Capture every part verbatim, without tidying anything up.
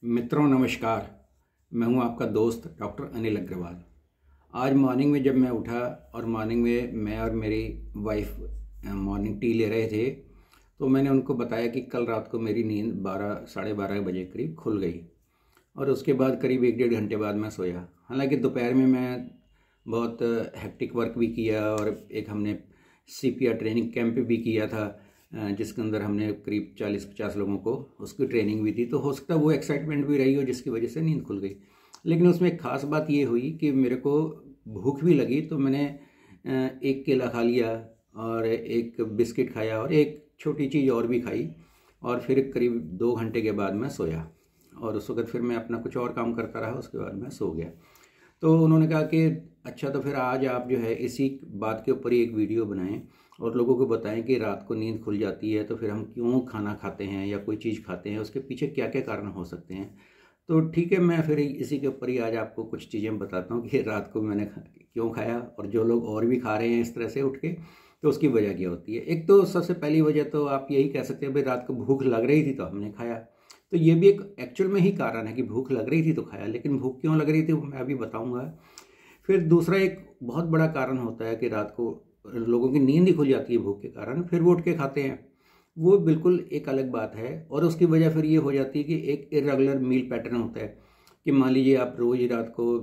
मित्रों नमस्कार। मैं हूं आपका दोस्त डॉक्टर अनिल अग्रवाल। आज मॉर्निंग में जब मैं उठा और मॉर्निंग में मैं और मेरी वाइफ मॉर्निंग टी ले रहे थे तो मैंने उनको बताया कि कल रात को मेरी नींद बारह साढ़े बारह बजे करीब खुल गई और उसके बाद करीब एक डेढ़ घंटे बाद मैं सोया। हालांकि दोपहर में मैं बहुत हेक्टिक वर्क भी किया और एक हमने C P R training camp भी किया था जिसके अंदर हमने करीब चालीस पचास लोगों को उसकी ट्रेनिंग भी थी। तो हो सकता है वो एक्साइटमेंट भी रही हो जिसकी वजह से नींद खुल गई। लेकिन उसमें एक ख़ास बात ये हुई कि मेरे को भूख भी लगी तो मैंने एक केला खा लिया और एक बिस्किट खाया और एक छोटी चीज़ और भी खाई और फिर करीब दो घंटे के बाद मैं सोया और उस वक्त फिर मैं अपना कुछ और काम करता रहा। उसके बाद मैं सो गया। तो उन्होंने कहा कि अच्छा तो फिर आज आप जो है इसी बात के ऊपर ही एक वीडियो बनाएं और लोगों को बताएं कि रात को नींद खुल जाती है तो फिर हम क्यों खाना खाते हैं या कोई चीज़ खाते हैं, उसके पीछे क्या क्या कारण हो सकते हैं। तो ठीक है, मैं फिर इसी के ऊपर ही आज आपको कुछ चीज़ें बताता हूँ कि रात को मैंने क्यों खाया और जो लोग और भी खा रहे हैं इस तरह से उठ के तो उसकी वजह क्या होती है। एक तो सबसे पहली वजह तो आप यही कह सकते हैं भाई रात को भूख लग रही थी तो हमने खाया। तो ये भी एक एक्चुअल में ही कारण है कि भूख लग रही थी तो खाया, लेकिन भूख क्यों लग रही थी वो मैं अभी बताऊँगा। फिर दूसरा एक बहुत बड़ा कारण होता है कि रात को लोगों की नींद ही खुल जाती है भूख के कारण, फिर वो उठ के खाते हैं, वो बिल्कुल एक अलग बात है। और उसकी वजह फिर ये हो जाती है कि एक इरेगुलर मील पैटर्न होता है कि मान लीजिए आप रोज़ ही रात को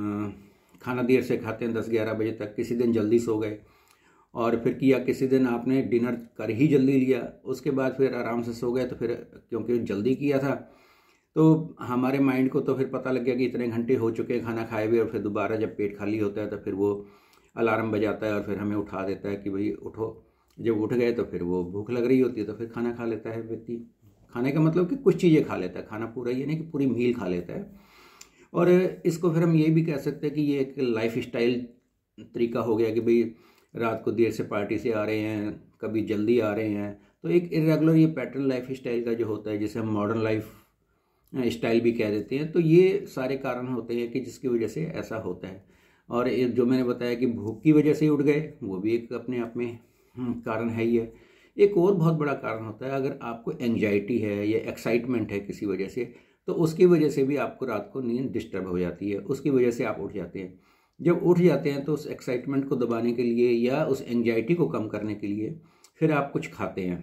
खाना देर से खाते हैं दस ग्यारह बजे तक, किसी दिन जल्दी सो गए और फिर किया किसी दिन आपने डिनर कर ही जल्दी लिया, उसके बाद फिर आराम से सो गए। तो फिर क्योंकि जल्दी किया था तो हमारे माइंड को तो फिर पता लग गया कि इतने घंटे हो चुके हैं खाना खाए हुए, और फिर दोबारा जब पेट खाली होता है तो फिर वो अलार्म बजाता है और फिर हमें उठा देता है कि भाई उठो। जब उठ गए तो फिर वो भूख लग रही होती है तो फिर खाना खा लेता है व्यक्ति। खाने का मतलब कि कुछ चीज़ें खा लेता है, खाना पूरा ये नहीं कि पूरी मील खा लेता है। और इसको फिर हम ये भी कह सकते हैं कि ये एक लाइफ स्टाइल तरीका हो गया कि भाई रात को देर से पार्टी से आ रहे हैं, कभी जल्दी आ रहे हैं। तो एक इरेगुलर ये पैटर्न लाइफ स्टाइल का जो होता है जिसे हम मॉडर्न लाइफ स्टाइल भी कह देते हैं। तो ये सारे कारण होते हैं कि जिसकी वजह से ऐसा होता है। और एक जो मैंने बताया कि भूख की वजह से उठ गए, वो भी एक अपने आप में कारण है ही है। एक और बहुत बड़ा कारण होता है अगर आपको एंजाइटी है या एक्साइटमेंट है किसी वजह से, तो उसकी वजह से भी आपको रात को नींद डिस्टर्ब हो जाती है, उसकी वजह से आप उठ जाते हैं। जब उठ जाते हैं तो उस एक्साइटमेंट को दबाने के लिए या उस एंजाइटी को कम करने के लिए फिर आप कुछ खाते हैं।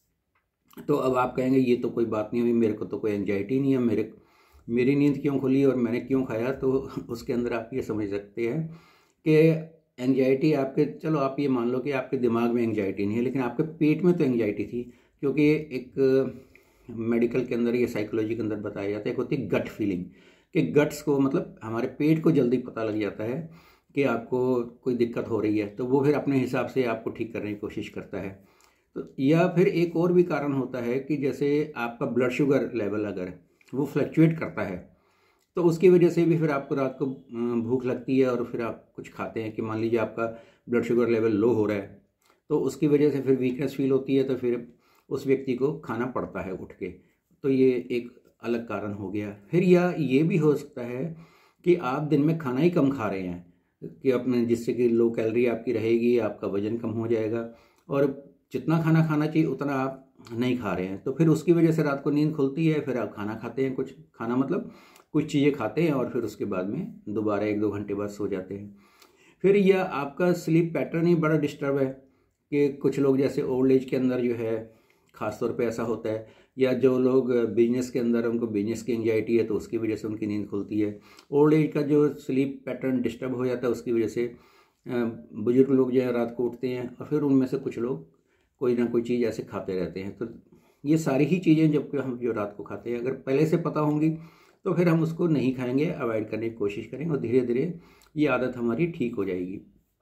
तो अब आप कहेंगे ये तो कोई बात नहीं हुई, मेरे को तो कोई एंजाइटी नहीं है, मेरे मेरी नींद क्यों खुली और मैंने क्यों खाया। तो उसके अंदर आप ये समझ सकते हैं कि एंजाइटी आपके, चलो आप ये मान लो कि आपके दिमाग में एंजाइटी नहीं है लेकिन आपके पेट में तो एंजाइटी थी। क्योंकि एक मेडिकल के अंदर या साइकोलॉजी के अंदर बताया जाता है एक होती है गट फीलिंग, कि गट्स को मतलब हमारे पेट को जल्दी पता लग जाता है कि आपको कोई दिक्कत हो रही है, तो वो फिर अपने हिसाब से आपको ठीक करने की कोशिश करता है। तो या फिर एक और भी कारण होता है कि जैसे आपका ब्लड शुगर लेवल अगर वो फ्लक्चुएट करता है तो उसकी वजह से भी फिर आपको रात को भूख लगती है और फिर आप कुछ खाते हैं। कि मान लीजिए आपका ब्लड शुगर लेवल लो हो रहा है तो उसकी वजह से फिर वीकनेस फील होती है, तो फिर उस व्यक्ति को खाना पड़ता है उठ के। तो ये एक अलग कारण हो गया। फिर या ये भी हो सकता है कि आप दिन में खाना ही कम खा रहे हैं कि अपने, जिससे कि लो कैलोरी आपकी रहेगी, आपका वजन कम हो जाएगा और जितना खाना खाना चाहिए उतना आप नहीं खा रहे हैं। तो फिर उसकी वजह से रात को नींद खुलती है, फिर आप खाना खाते हैं, कुछ खाना मतलब कुछ चीज़ें खाते हैं और फिर उसके बाद में दोबारा एक दो घंटे बाद सो जाते हैं। फिर यह आपका स्लीप पैटर्न ही बड़ा डिस्टर्ब है कि कुछ लोग जैसे ओल्ड एज के अंदर जो है ख़ास तौर पे ऐसा होता है, या जो लोग बिजनेस के अंदर उनको बिजनेस की एंजाइटी है तो उसकी वजह से उनकी नींद खुलती है। ओल्ड एज का जो स्लीप पैटर्न डिस्टर्ब हो जाता है उसकी वजह से बुजुर्ग लोग जो है रात को उठते हैं और फिर उनमें से कुछ लोग कोई ना कोई चीज़ ऐसे खाते रहते हैं। तो ये सारी ही चीज़ें जबकि हम जो रात को खाते हैं अगर पहले से पता होंगी तो फिर हम उसको नहीं खाएंगे, अवॉइड करने की कोशिश करेंगे और धीरे धीरे ये आदत हमारी ठीक हो जाएगी।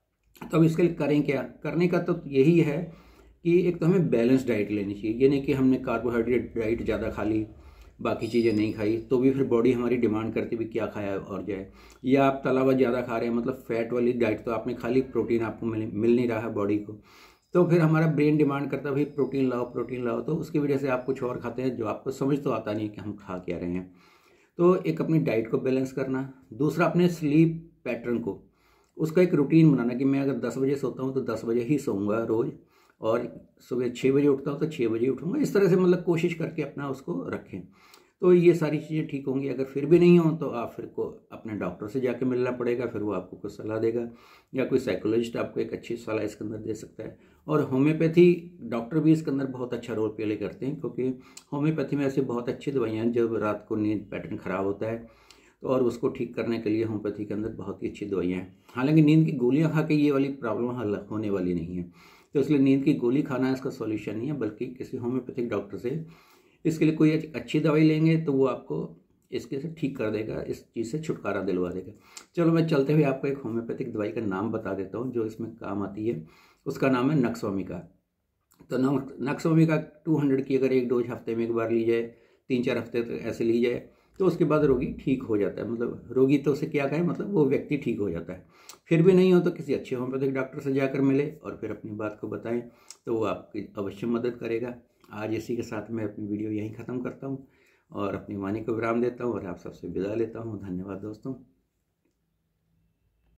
तो अब इसके लिए करें क्या? करने का तो यही है कि एक तो हमें बैलेंस डाइट लेनी चाहिए। ये नहीं कि हमने कार्बोहाइड्रेट डाइट ज़्यादा खा ली, बाकी चीज़ें नहीं खाई, तो भी फिर बॉडी हमारी डिमांड करती भी क्या खाया और जाए। या आप तला हुआ ज़्यादा खा रहे हैं, मतलब फैट वाली डाइट तो आपने खा ली, प्रोटीन आपको मिल मिल नहीं रहा है बॉडी को, तो फिर हमारा ब्रेन डिमांड करता है भाई प्रोटीन लाओ प्रोटीन लाओ। तो उसकी वजह से आप कुछ और खाते हैं जो आपको समझ तो आता नहीं कि हम खा क्या रहे हैं। तो एक अपनी डाइट को बैलेंस करना, दूसरा अपने स्लीप पैटर्न को, उसका एक रूटीन बनाना कि मैं अगर दस बजे सोता हूँ तो दस बजे ही सोऊंगा रोज़, और सुबह छः बजे उठता हूँ तो छः बजे उठूँगा। इस तरह से मतलब कोशिश करके अपना उसको रखें। तो ये सारी चीज़ें ठीक होंगी। अगर फिर भी नहीं हो तो आप फिर को अपने डॉक्टर से जाके मिलना पड़ेगा, फिर वो आपको कुछ सलाह देगा, या कोई साइकोलॉजिस्ट आपको एक अच्छी सलाह इसके अंदर दे सकता है। और होम्योपैथी डॉक्टर भी इसके अंदर बहुत अच्छा रोल प्ले करते हैं, क्योंकि होम्योपैथी में ऐसी बहुत अच्छी दवाइयाँ हैं। जब रात को नींद पैटर्न ख़राब होता है तो और उसको ठीक करने के लिए होम्योपैथी के अंदर बहुत ही अच्छी दवाइयाँ हैं। हालांकि नींद की गोलियाँ खा के ये वाली प्रॉब्लम हल होने वाली नहीं है, तो इसलिए नींद की गोली खाना इसका सॉल्यूशन नहीं है, बल्कि किसी होम्योपैथिक डॉक्टर से इसके लिए कोई अच्छी दवाई लेंगे तो वो आपको इसके से ठीक कर देगा, इस चीज़ से छुटकारा दिलवा देगा। चलो मैं चलते हुए आपको एक होम्योपैथिक दवाई का नाम बता देता हूँ जो इसमें काम आती है। उसका नाम है नक्सवामिका। तो नक्सवामिका टू हंड्रेड की अगर एक डोज हफ्ते में एक बार ली जाए, तीन चार हफ्ते तक ऐसे ली जाए, तो उसके बाद रोगी ठीक हो जाता है। मतलब रोगी तो उसे क्या कहें, मतलब वो व्यक्ति ठीक हो जाता है। फिर भी नहीं हो तो किसी अच्छे होम्योपैथिक डॉक्टर से जाकर मिले और फिर अपनी बात को बताएं, तो वो आपकी अवश्य मदद करेगा। आज इसी के साथ मैं अपनी वीडियो यहीं ख़त्म करता हूँ और अपनी वाणी को विराम देता हूँ और आप सबसे विदा लेता हूँ। धन्यवाद दोस्तों।